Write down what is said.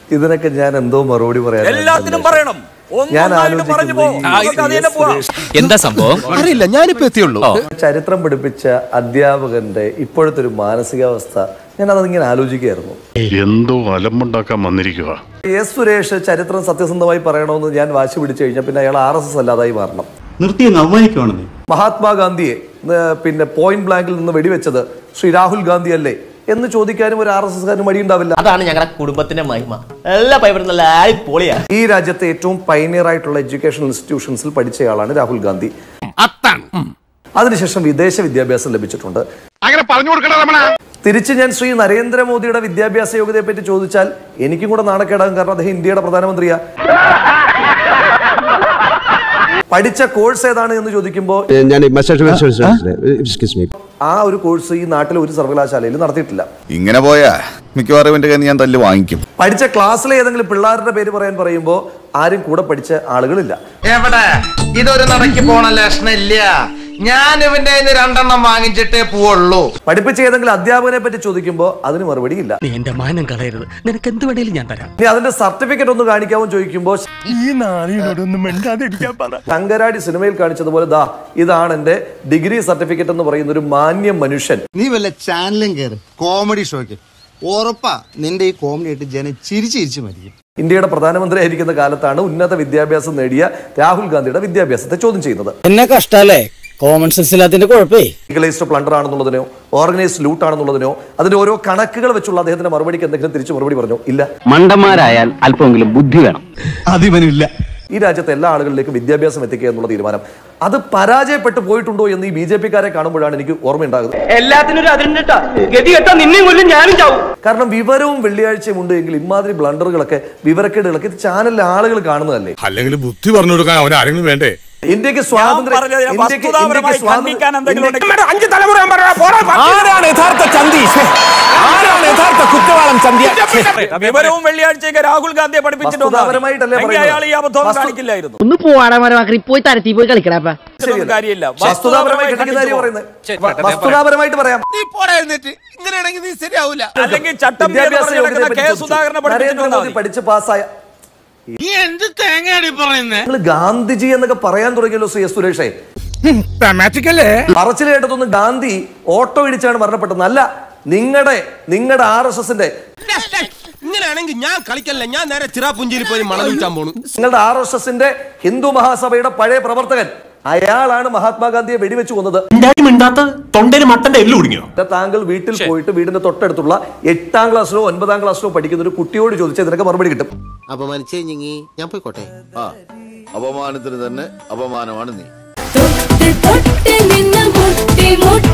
ഇതിനൊക്കെ ഞാൻ എന്തോ മറുപടി പറയാൻ എല്ലാത്തിനും പറയണം. ഞാൻ എന്താ സംഭവം അറിയില്ല, ഞാനിപ്പോ എത്തിയുള്ളൂ. ചരിത്രം പഠിപ്പിച്ച അധ്യാപകന്റെ ഇപ്പോഴത്തെ ഒരു മാനസികാവസ്ഥ ഞാൻ അതിങ്ങനെ ആലോചിക്കുകയായിരുന്നു. എന്തോ അലമ്പുണ്ടാക്കാൻ വന്നിരിക്കുക. എസ് സുരേഷ് ചരിത്രം സത്യസന്ധമായി പറയണമെന്ന് ഞാൻ വാശി പിടിച്ചു കഴിഞ്ഞാൽ പിന്നെ അയാൾ RSS അല്ലാതായി മാറണം. മഹാത്മാഗാന്ധിയെ പിന്നെ പോയിന്റ് ബ്ലാങ്കിൽ നിന്ന് വെടിവെച്ചത് ശ്രീ രാഹുൽ ഗാന്ധി അല്ലേ എന്ന് ചോദിക്കാനും ഒരു RSSകാരന് മടിയുണ്ടാവില്ല. അതാണ് ഞങ്ങളുടെ കുടുംബത്തിന്റെ മഹിമ. എല്ലാ പൈപ്പറും നല്ല അടിപൊളിയാ. ഈ രാജ്യത്തെ ഏറ്റവും പൈനിയർ ആയിട്ടുള്ള എഡ്യൂക്കേഷണൽ ഇൻസ്റ്റിറ്റ്യൂഷൻസിൽ പഠിച്ചയാളാണ് രാഹുൽ ഗാന്ധി. അതിനുശേഷം വിദേശ വിദ്യാഭ്യാസം ലഭിച്ചിട്ടുണ്ട്. തിരിച്ച് ഞാൻ ശ്രീ നരേന്ദ്രമോദിയുടെ വിദ്യാഭ്യാസ യോഗ്യതയെ പറ്റി ചോദിച്ചാൽ എനിക്കും കൂടെ നാണക്കേടാകും. കാരണം അദ്ദേഹം ഇന്ത്യയുടെ പ്രധാനമന്ത്രിയാ. പഠിച്ച കോഴ്സ് ഏതാണ് എന്ന് ചോദിക്കുമ്പോൾ ആ ഒരു കോഴ്സ് ഈ നാട്ടിലെ ഒരു സർവകലാശാലയിൽ നടത്തിയിട്ടില്ല. ഇങ്ങനെ പോയാ മിക്കവാറും എന്റെ കയ്യിൽ ഞാൻ തല്ല് വാങ്ങിക്കും. പഠിച്ച ക്ലാസ്സിലെ ഏതെങ്കിലും പിള്ളേരുടെ പേര് പറയുമ്പോൾ ആരും കൂടെ പഠിച്ച ആളുകളില്ല. എവിടെ ഇതൊരു നടക്കി പോണ ലക്ഷണില്ല. ഞാൻ ഇവന്റെ രണ്ടെണ്ണം വാങ്ങിച്ചിട്ടേ പോവുള്ളൂ. പഠിപ്പിച്ച ഏതെങ്കിലും അധ്യാപകനെ പറ്റി ചോദിക്കുമ്പോൾ അതിന് മറുപടി ഇല്ല. നീ എന്റെ മാനം കളയരുത്, നിനക്ക് എന്ത് വേണേലും ഞാൻ തരാം. നീ അതിന്റെ സർട്ടിഫിക്കറ്റ് ഒന്ന് കാണിക്കാമെന്ന് ചോദിക്കുമ്പോൾ ശങ്കരാടി സിനിമയിൽ കാണിച്ചതുപോലെ ദാ ഇതാണ് എന്റെ ഡിഗ്രി സർട്ടിഫിക്കറ്റ് എന്ന് പറയുന്ന ഒരു മാന്യ മനുഷ്യൻ. നീ വല്ല ചാനലും കയറി കോമഡി ഷോയ്ക്ക് ഉറപ്പാ നിന്റെ ഈ കോമഡി ആയിട്ട് ജനം ചിരിച്ചു മരിക്കും. ഇന്ത്യയുടെ പ്രധാനമന്ത്രി ആയിരിക്കുന്ന കാലത്താണ് ഉന്നത വിദ്യാഭ്യാസം നേടിയ രാഹുൽ ഗാന്ധിയുടെ വിദ്യാഭ്യാസത്തെ ചോദ്യം ചെയ്യുന്നത്. എന്നെ കഷ്ടല്ലേ കോമൺ സെൻസ് ഇല്ലാത്തതിന്റെ കുഴപ്പേ. ലീഗലൈസ്ഡ് പ്ലണ്ടർ ആണെന്നുള്ളതിനോ ഓർഗനൈസ്ഡ് ലൂട്ട് ആണെന്നുള്ളതിനോ അതിന്റെ ഓരോ കണക്കുകൾ വെച്ചുള്ള അദ്ദേഹത്തിന്റെ മറുപടിക്ക് എന്തെങ്കിലും തിരിച്ചു മറുപടി പറഞ്ഞു? ഇല്ല. മണ്ടന്മാരായാൽ അല്പമെങ്കിലും ബുദ്ധി വേണം. അതിവനില്ല. ഈ രാജ്യത്തെ എല്ലാ ആളുകളിലേക്കും വിദ്യാഭ്യാസം എത്തിക്കുക എന്നുള്ള തീരുമാനം അത് പരാജയപ്പെട്ടു പോയിട്ടുണ്ടോ എന്ന് ഈ BJP-ക്കാരെ കാണുമ്പോഴാണ് എനിക്ക് ഓർമ്മയുണ്ടാകുന്നത്. കാരണം വിവരവും വെള്ളിയാഴ്ചയും ഉണ്ട് എങ്കിൽ ഇമാതിരി ബ്ലണ്ടറുകളൊക്കെ വിവരക്കേടുകളൊക്കെ ഇത് ചാനലിലെ ആളുകൾ കാണുന്നതല്ലേ? അല്ലെങ്കിൽ ബുദ്ധി പറഞ്ഞു കൊടുക്കാൻ അവൻ ആരെങ്കിലും വേണ്ടേ? ഇന്ത്യക്ക് സ്വാതന്ത്ര്യം വിവരവും വെള്ളിയാഴ്ചയൊക്കെ രാഹുൽ ഗാന്ധിയെ പഠിപ്പിച്ചിട്ടുണ്ട്. ഒന്ന് പോവാടമരമാക്കി പോയി തരത്തി പോയി കളിക്കടാ. വസ്തുതാപരമായിട്ട് പറയാം. ഇങ്ങനെയാണെങ്കിൽ നീ ശരിയാവൂല. അല്ലെങ്കിൽ ചട്ടം സുധാകരനെ പഠിപ്പിച്ചിട്ടുണ്ട്. പഠിച്ച് പാസ്സായ ഗാന്ധിജി എന്നൊക്കെ പറയാൻ തുടങ്ങിയല്ലോ ശ്രീ സുരേഷേ. പറച്ചിൽ കേട്ടതൊന്നും ഗാന്ധി ഓട്ടോ ഇടിച്ചാണ് മരണപ്പെട്ടത് അല്ല. നിങ്ങളുടെ RSSന്റെ ഇങ്ങനെയാണെങ്കിൽ ഞാൻ കളിക്കല്ല. ഞാൻ നേരെ ചിറാപുഞ്ചിയിൽ പോയി മണം വിൽക്കാൻ പോണു. നിങ്ങളുടെ RSSന്റെ ഹിന്ദു മഹാസഭയുടെ പഴയ പ്രവർത്തകൻ അയാളാണ് മഹാത്മാഗാന്ധിയെ വെടിവെച്ച് കൊന്നത്. താങ്കൾ വീട്ടിൽ പോയിട്ട് വീടിന്റെ തൊട്ടടുത്തുള്ള 8ാം ക്ലാസ്സിലോ 9ാം ക്ലാസ്സിലോ പഠിക്കുന്ന ഒരു കുട്ടിയോട് ചോദിച്ചാൽ ഇതിനൊക്കെ മറുപടി കിട്ടും. അപമാനിച്ചേ ഞാൻ പോയിക്കോട്ടെ. അപമാനത്തിന് തന്നെ അപമാനമാണ് നീ.